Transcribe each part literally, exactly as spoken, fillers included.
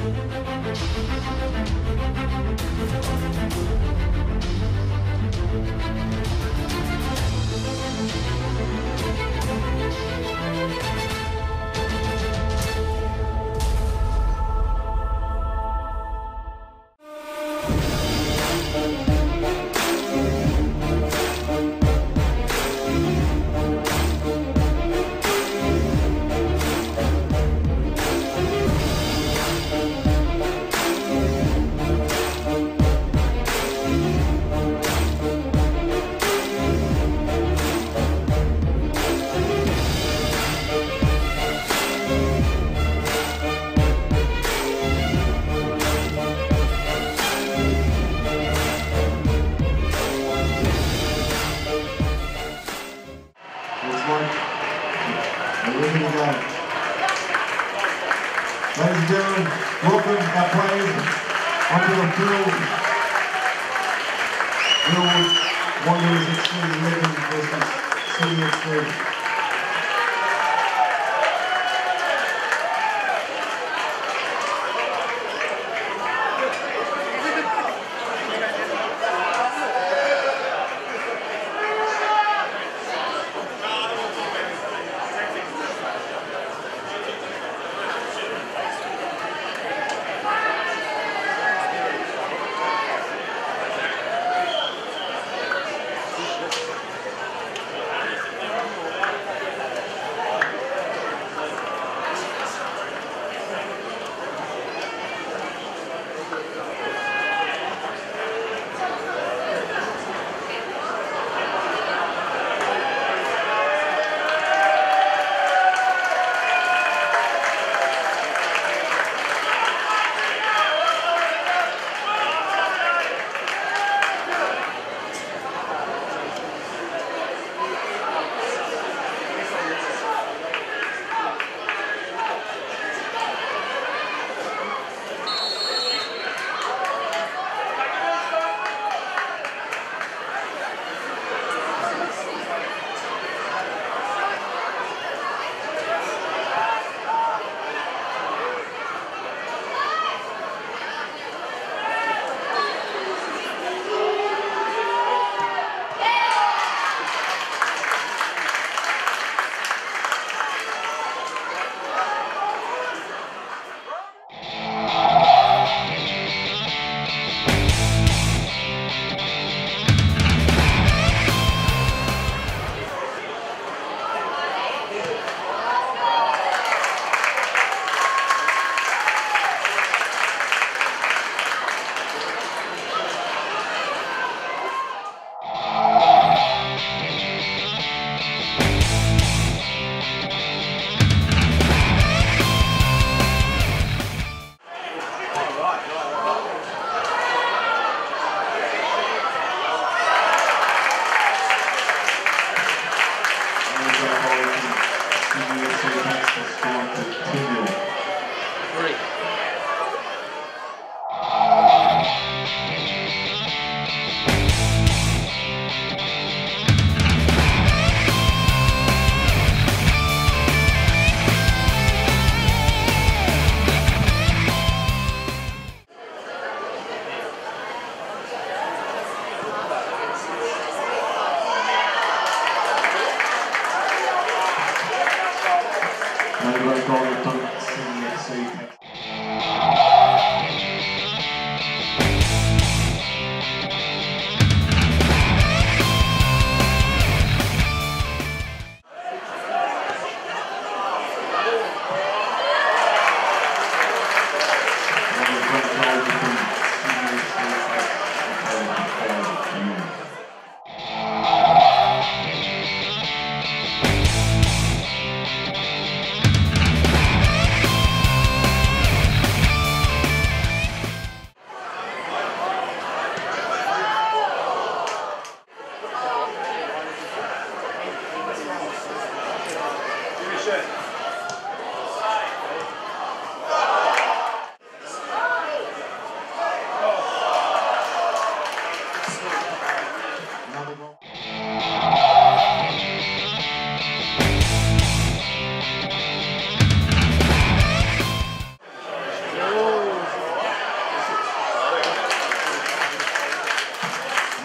Ladies and gentlemen, welcome our players onto the field. Millwood Wanderers X C eleven versus City X C.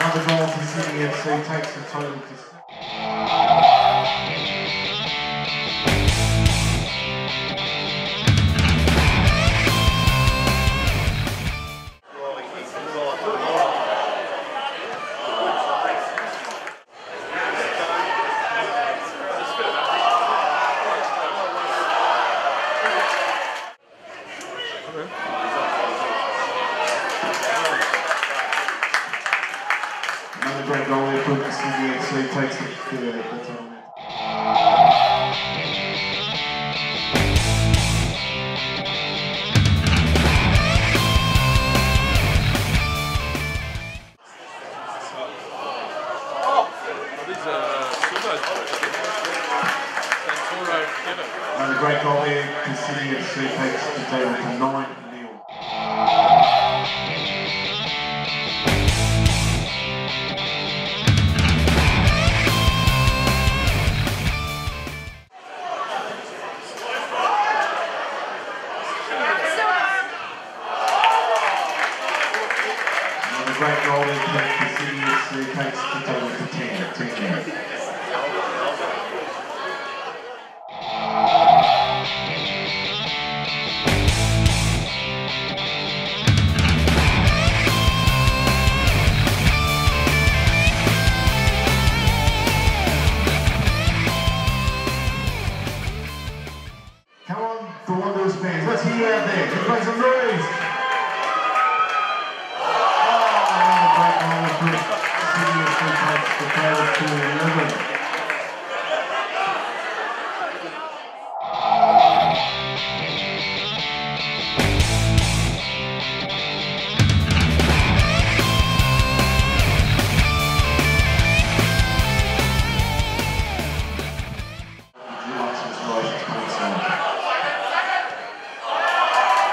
Another goal for Sydney F C takes the total to six. Another great goal there for Sydney F C takes the, the, the total. Another great goal there for Sydney F C takes the total to nine nil. Great goal there for Sydney F C takes the total to ten. ten. Come on, the Wanderers fans, let's hear you out there. Let's make some noise. Sydney F C takes the total to eleven.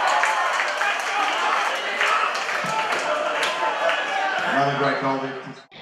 Another great goal there.